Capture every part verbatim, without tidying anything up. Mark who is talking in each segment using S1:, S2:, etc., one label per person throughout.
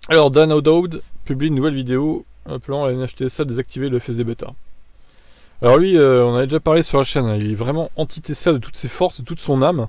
S1: Alors Dan O'Dowd publie une nouvelle vidéo appelant à N H T S A à désactiver le F S D bêta. Alors lui, euh, on avait déjà parlé sur la chaîne, hein, il est vraiment anti-Tesla de toutes ses forces, de toute son âme.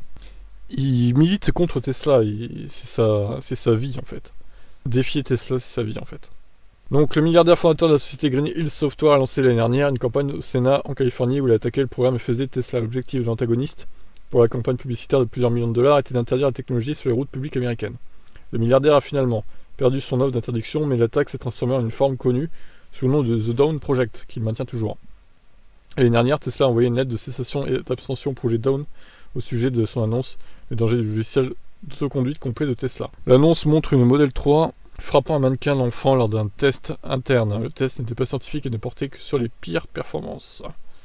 S1: Il milite contre Tesla, c'est sa, c'est sa vie en fait. Défier Tesla, c'est sa vie en fait. Donc le milliardaire fondateur de la société Green Hills Software a lancé l'année dernière une campagne au Sénat en Californie où il a attaqué le programme F S D de Tesla. L'objectif de l'antagoniste pour la campagne publicitaire de plusieurs millions de dollars était d'interdire la technologie sur les routes publiques américaines. Le milliardaire a finalement perdu son offre d'interdiction, mais l'attaque s'est transformée en une forme connue sous le nom de The Dawn Project, qu'il maintient toujours. L'année dernière, Tesla a envoyé une lettre de cessation et d'abstention au projet Dawn au sujet de son annonce Les dangers du logiciel d'autoconduite complet de Tesla. L'annonce montre une Model trois frappant un mannequin d'enfant lors d'un test interne. Le test n'était pas scientifique et ne portait que sur les pires performances.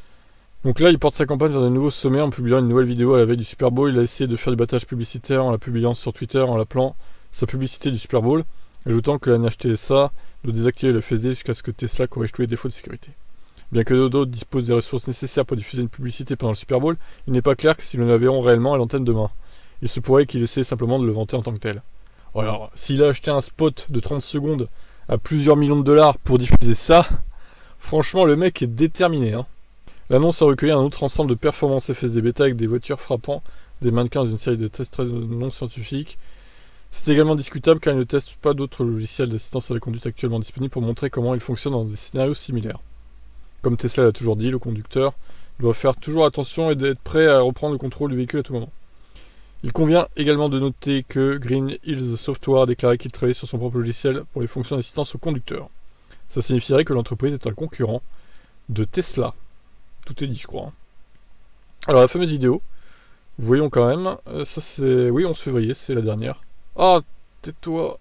S1: Donc là, il porte sa campagne vers de nouveaux sommets en publiant une nouvelle vidéo à la veille du Super Bowl. Il a essayé de faire du battage publicitaire en la publiant sur Twitter en l'appelant sa publicité du Super Bowl, ajoutant que la N H T S A doit désactiver le F S D jusqu'à ce que Tesla corrige tous les défauts de sécurité. Bien que Dodo dispose des ressources nécessaires pour diffuser une publicité pendant le Super Bowl, il n'est pas clair que si nous la verrons réellement à l'antenne demain. Il se pourrait qu'il essaie simplement de le vanter en tant que tel. Alors, s'il a acheté un spot de trente secondes à plusieurs millions de dollars pour diffuser ça, franchement le mec est déterminé. Hein. L'annonce a recueilli un autre ensemble de performances F S D bêta avec des voitures frappant des mannequins dans une série de tests très non scientifiques. C'est également discutable car il ne teste pas d'autres logiciels d'assistance à la conduite actuellement disponibles pour montrer comment ils fonctionnent dans des scénarios similaires. Comme Tesla l'a toujours dit, le conducteur doit faire toujours attention et d'être prêt à reprendre le contrôle du véhicule à tout moment. Il convient également de noter que Green Hills Software a déclaré qu'il travaillait sur son propre logiciel pour les fonctions d'assistance au conducteur. Ça signifierait que l'entreprise est un concurrent de Tesla. Tout est dit, je crois. Alors la fameuse vidéo, voyons quand même, ça c'est... Oui, onze février, c'est la dernière. Ah, oh, tais-toi.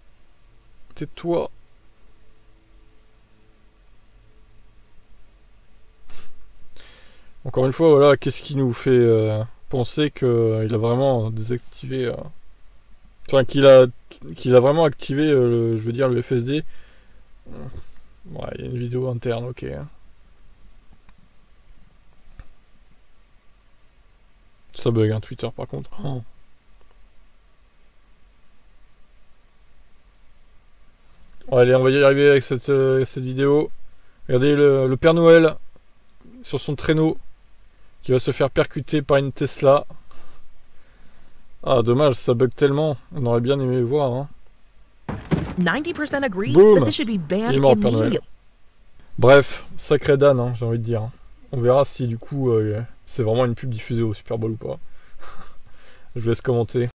S1: Tais-toi. Encore une fois, voilà, qu'est-ce qui nous fait euh, penser qu'il euh, a vraiment désactivé... Euh... Enfin, qu'il a, qu'il a vraiment activé, euh, le, je veux dire, le F S D. Ouais, il y a une vidéo interne, ok. Ça bug, hein, Twitter, par contre. Oh. Bon, allez, on va y arriver avec cette, euh, cette vidéo. Regardez le, le Père Noël sur son traîneau qui va se faire percuter par une Tesla. Ah, dommage, ça bug tellement. On aurait bien aimé voir. Hein. Boum! Il est mort, Père Noël. Bref, sacré Dan, hein, j'ai envie de dire. Hein. On verra si du coup euh, c'est vraiment une pub diffusée au Super Bowl ou pas. Je vous laisse commenter.